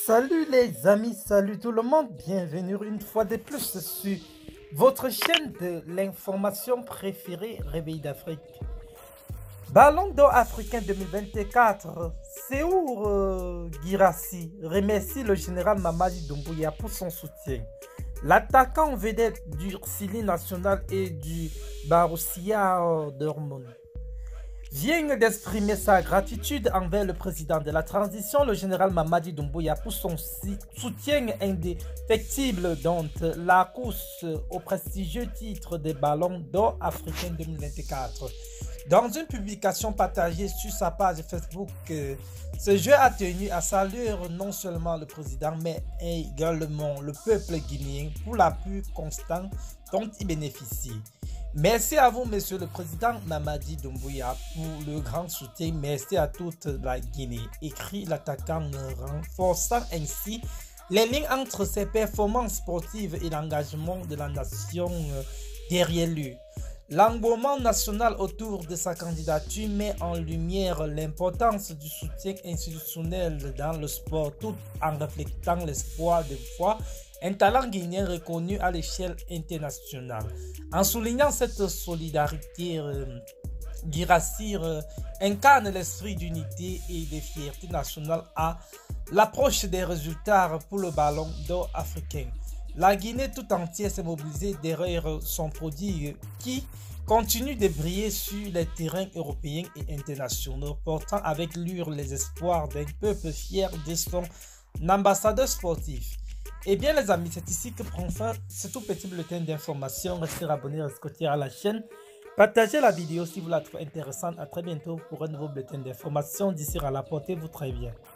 Salut les amis, salut tout le monde, bienvenue une fois de plus sur votre chaîne de l'information préférée, Réveil d'Afrique. Ballon d'or africain 2024, Séour Guirassy remercie le général Mamadi Doumbouya pour son soutien. L'attaquant vedette du Sili national et du Borussia Dortmund vient d'exprimer sa gratitude envers le président de la transition, le général Mamadi Doumbouya, pour son soutien indéfectible dans la course au prestigieux titre des Ballons d'or africain 2024. Dans une publication partagée sur sa page Facebook, ce jeu a tenu à saluer non seulement le président, mais également le peuple guinéen pour l'appui constant dont il bénéficie. Merci à vous, monsieur le président Mamadi Doumbouya, pour le grand soutien. Merci à toute la Guinée, écrit l'attaquant, renforçant ainsi les liens entre ses performances sportives et l'engagement de la nation derrière lui. L'engouement national autour de sa candidature met en lumière l'importance du soutien institutionnel dans le sport, tout en reflétant l'espoir de voir un talent guinéen reconnu à l'échelle internationale. En soulignant cette solidarité, Guirassy incarne l'esprit d'unité et de fierté nationale à l'approche des résultats pour le Ballon d'or africain. La Guinée tout entière s'est mobilisée derrière son prodigue qui continue de briller sur les terrains européens et internationaux, portant avec lui les espoirs d'un peuple fier de son ambassadeur sportif. Et bien les amis, c'est ici que prend fin ce tout petit bulletin d'information. Restez abonnés, restez à la chaîne. Partagez la vidéo si vous la trouvez intéressante. À très bientôt pour un nouveau bulletin d'information. D'ici là, portez-vous très bien.